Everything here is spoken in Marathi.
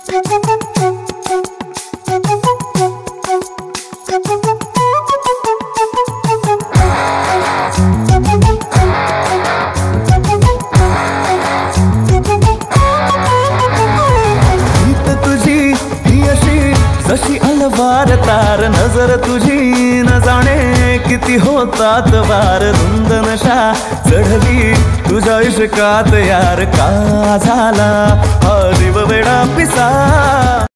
जशी अलवार तार नजर तुझी न जाणे किती होतात वार धुंद नशा चढली तुझ्या इश्कात यार का झाला हा जीव वेडा पिसा।